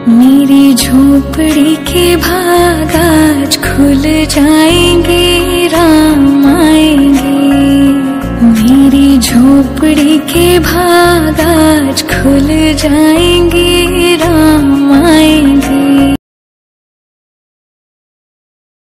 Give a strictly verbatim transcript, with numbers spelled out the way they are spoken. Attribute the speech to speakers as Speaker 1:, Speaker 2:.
Speaker 1: मेरी झोपड़ी के भाग आज खुल जाएंगे, राम आएंगे। मेरी झोपड़ी के भाग आज खुल जाएंगे, राम आएंगे।